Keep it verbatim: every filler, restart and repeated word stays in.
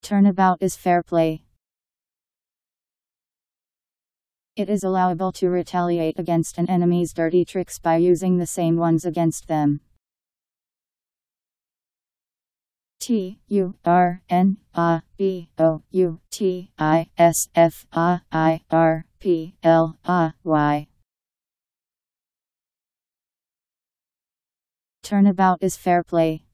Turnabout is fair play. It is allowable to retaliate against an enemy's dirty tricks by using the same ones against them. T U R N A B O U T I S F A I R P L A Y. Turnabout is fair play.